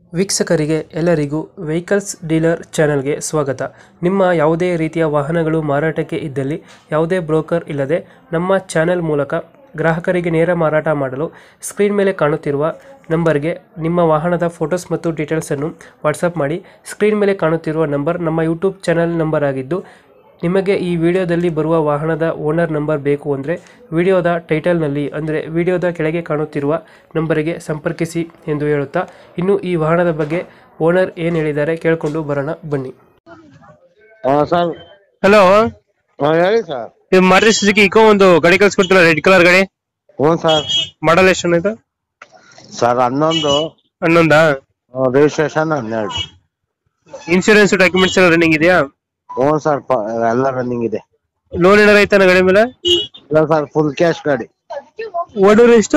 ವೀಕ್ಷಕರಿಗೆ ಎಲ್ಲರಿಗೂ vehicles dealer ಚಾನೆಲ್ಗೆ ಸ್ವಾಗತ. ನಿಮ್ಮ ಯಾವುದೇ ರೀತಿಯ ವಾಹನಗಳು ಮಾರಾಟಕ್ಕೆ ಇದ್ದಲ್ಲಿ ಯಾವುದೇ ಬ್ರೋಕರ್ ಇಲ್ಲದೆ ನಮ್ಮ ಚಾನೆಲ್ ಮೂಲಕ ಗ್ರಾಹಕರಿಗೆ ನೇರ ಮಾರಾಟ ಮಾಡಲು ಸ್ಕ್ರೀನ್ ಮೇಲೆ ಕಾಣುತ್ತಿರುವ ನಂಬರ್ಗೆ ನಿಮ್ಮ ವಾಹನದ ಫೋಟೋಸ್ ಮತ್ತು ಡೀಟೇಲ್ಸನ್ನು ವಾಟ್ಸಪ್ ಮಾಡಿ. ಸ್ಕ್ರೀನ್ ಮೇಲೆ ಕಾಣುತ್ತಿರುವ ನಂಬರ್ ನಮ್ಮ ಯೂಟ್ಯೂಬ್ ಚಾನೆಲ್ ನಂಬರ್ ಆಗಿದ್ದು, ನಿಮಗೆ ಈ ವಿಡಿಯೋದಲ್ಲಿ ಬರುವ ವಾಹನದ ಓನರ್ ನಂಬರ್ ಬೇಕು ಅಂದರೆ ವಿಡಿಯೋದ ಟೈಟಲ್ನಲ್ಲಿ ಅಂದರೆ ವಿಡಿಯೋದ ಕೆಳಗೆ ಕಾಣುತ್ತಿರುವ ನಂಬರಿಗೆ ಸಂಪರ್ಕಿಸಿ ಎಂದು ಹೇಳುತ್ತಾ, ಇನ್ನು ಈ ವಾಹನದ ಬಗ್ಗೆ ಓನರ್ ಏನು ಹೇಳಿದ್ದಾರೆ ಕೇಳಿಕೊಂಡು ಬರೋಣ ಬನ್ನಿ. ಸರ್ ಹಲೋ, ಹೇಳಿ ಸರ್. ಇದು ಮಾರುತಿ ಸುಜುಕಿ ಇಕೋ ಒಂದು ಗಾಡಿ ಕಳ್ಸಿಕೊಡ್ತೀರಾ, ರೆಡ್ ಕಲರ್ ಗಾಡಿ. ಹ್ಞೂ ಸರ್. ಮಾಡಲ್ ಎಷ್ಟು ಇದು? ಸರ್ 11. 11. ರಿಜಿಸ್ಟ್ರೇಷನ್ 12. ಇನ್ಶೂರೆನ್ಸ್ ಡಾಕ್ಯುಮೆಂಟ್ಸ್ ಎಲ್ಲ ರನ್ನಿಂಗ್ ಇದೆಯಾ? ಹ್ಞೂ ಸರ್, ಎಲ್ಲ ರನ್ನಿಂಗ್ ಇದೆ. ಲೋನ್ ಏನಾರ ಐತಾನ ಗಾಡಿ ಮೇಲೆ? ಇಲ್ಲ ಸರ್, ಫುಲ್ ಕ್ಯಾಶ್ ಗಾಡಿ. ಓನರ್ ಎಷ್ಟು?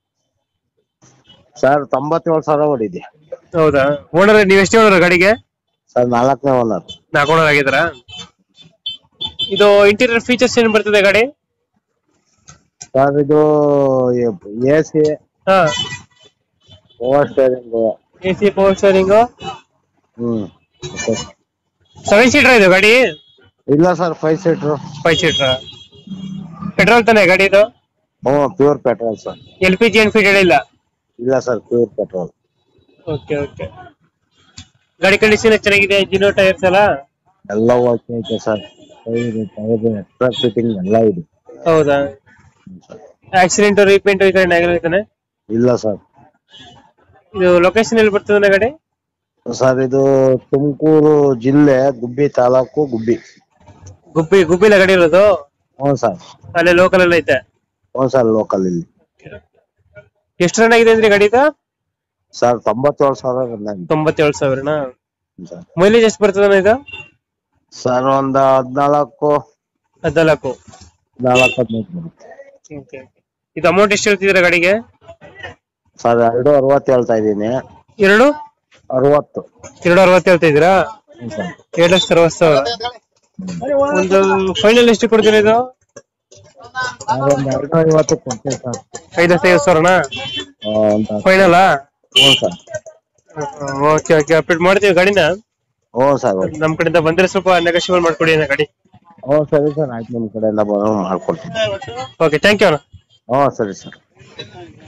ಸರ್ 97,000 ಓಡಿದೆ. ಹೌದಾ? ಓನರ್ ನೀವು ಎಷ್ಟೇ ಓನರ್ ಗಾಡಿಗೆ? ಸರ್ 4ನೇ ಓನರ್. 4 ಓನರ್ ಆಗಿದ್ದಾರಾ? ಇದು ಇಂಟೀರಿಯರ್ ಫೀಚರ್ಸ್ ಏನ್ ಬರ್ತದೆ ಗಾಡಿ? ಸರ್ ಇದು AC, ಹಾ, power steering. AC, power steering. Hmm. 7 seater ಇದು ಗಾಡಿ? ಇಲ್ಲ ಸರ್, 5 ಸೀಟರ್. 5 ಸೀಟರ್. ಪೆಟ್ರೋಲ್ ತಾನೆ ಗಾಡಿ ಇದು? ಹ್ಞೂ, ಪ್ಯೂರ್ ಪೆಟ್ರೋಲ್ ಸರ್. LPG ಏನ್ ಫಿಟೆಡ್ ಇಲ್ಲ? ಇಲ್ಲ sir, pure petrol. Okay okay. ಗಾಡಿ ಕಂಡೀಷನ್ ಚೆನ್ನಾಗಿದೆ, ಇಂಜಿನ್ ಟೈರ್ಸ್ ಎಲ್ಲ? ಎಲ್ಲ ಓಕೆ ಐತೆ ಸರ್. ಎಕ್ಸ್ಟ್ರಾ ಫಿಟ್ಟಿಂಗ್ ಎಲ್ಲ ಇದೆ. ಹೌದಾ? ಆಕ್ಸಿಡೆಂಟ್ ರೀಪೇಂಟ್ ಈ ಕಡೆ ಆಗಿರ್ತಾನೆ? ಇಲ್ಲ ಸರ್. ಇದು ಲೊಕೇಶನ್ ಎಲ್ಲಿ ಬರ್ತದೆ ಗಾಡಿ? ಸರ್ ಇದು ತುಮಕೂರು ಜಿಲ್ಲೆ, ಗುಬ್ಬಿ ತಾಲೂಕು, ಗುಬ್ಬಿ. ಗುಬ್ಬಿಲ ಗಾಡಿ ಇರೋದು? ಹ್ಞೂ ಸರ್. ಅಲ್ಲೇ ಲೋಕಲ್ ಎಲ್ಲ ಐತೆ? ಹ್ಞೂ ಸರ್, ಲೋಕಲ್ ಇಲ್ಲಿ. ಎಷ್ಟು ರನ್ ಆಗಿದೆ ಅಂದ್ರೆ ಗಾಡಿ ಇದು? ಸರ್ 97,000 ರನ್ ಆಗಿದೆ. 97,000ನಾ? ಸರ್ ಮೈಲೇಜ್ ಎಷ್ಟು ಬರ್ತದೆ ಇದು? ಸರ್ ಒಂದು 14 14. 15 ಬರುತ್ತೆ. ಇದು ಅಮೌಂಟ್ ಎಷ್ಟು ಹೇಳ್ತಿದ್ದೀರಾ ಗಾಡಿಗೆ? ಸರ್ 260 ಹೇಳ್ತಾ ಇದ್ದೀನಿ. 260 ಹೇಳ್ತಾ ಇದ್ದೀರಾ? 2,60,000. ಒಂದು ಫೈನಲ್ ಎಷ್ಟು ಕೊಡ್ತೀರಾ ಇದು? ಒಂದು 250 ಕೊಡ್ತೀವಿ ಸರ್. 5,50,000ನಾ ಫೈನಲ್? ಹ್ಞೂ ಸರ್. ಓಕೆ ಓಕೆ, ಅಪ್ಡೇಟ್ ಮಾಡ್ತೀವಿ ಗಾಡಿನ. ಹ್ಞೂ ಸರ್. ನಮ್ ಕಡೆಯಿಂದ ಬಂದ್ರೆ ಸ್ವಲ್ಪ ನೆಗೋಷಿಯಬಲ್ ಮಾಡ್ಕೊಡಿ ಗಾಡಿ. ಹ್ಞೂ ಸರಿ ಸರ್, ಆಯ್ತು, ನಿಮ್ಮ ಕಡೆಯಿಂದ ಮಾಡ್ಕೊಡ್ತೀನಿ. ಓಕೆ, ಥ್ಯಾಂಕ್ ಯು ಅಣ್ಣ. ಹ್ಞೂ ಸರಿ ಸರ್.